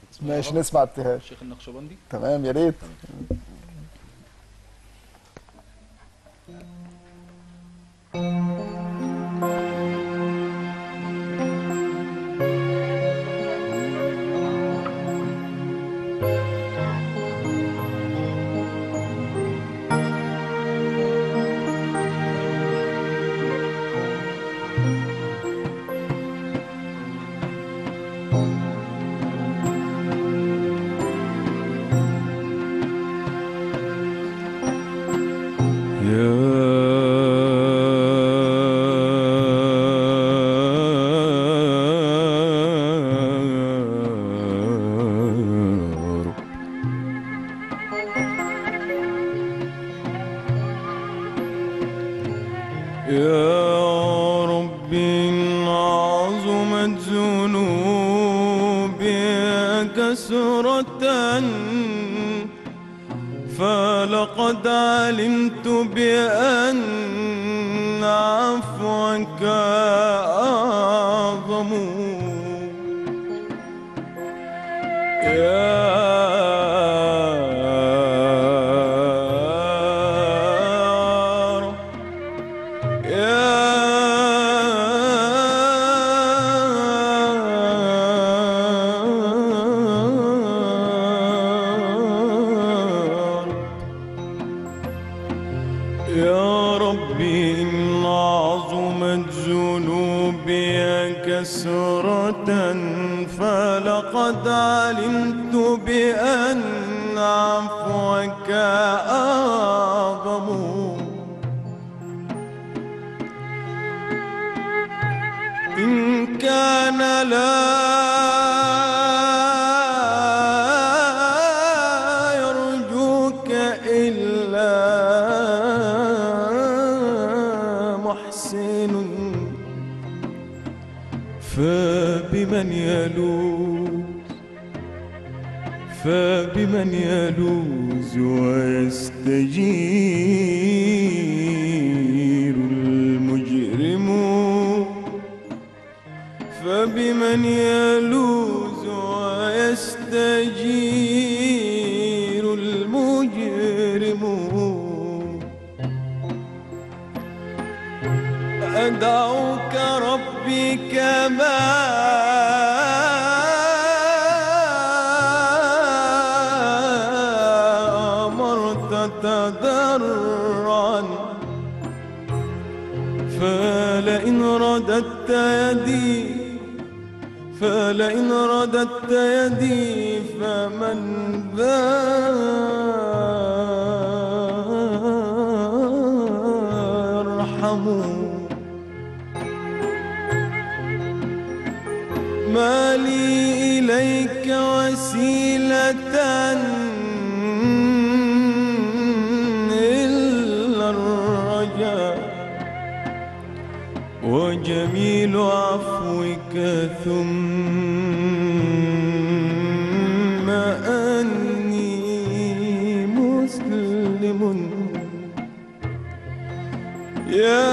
ماشي نسمع ابتهال. الشيخ النقشبندي. تمام يا ريت. يا رب إن عظمت ذنوبي كثرة فلقد علمت بأن عفوك أعظم. يا يا ربي إن عظمت ذنوبي كثرة فلقد علمت بأن عفوك أعظم. إن كان لا يرجوك إلا محسن فبمن يلوذ ويستجير المجرم. فبمن يلوذ ويستجير المجرم. أدعوك ربي كما أمرت تضرعا فلئن رددت يدي فمن ذا يرحم. ما لي إليك وسيلة إلا الرجاء وجميل عفوك ثم أني مسلم. يا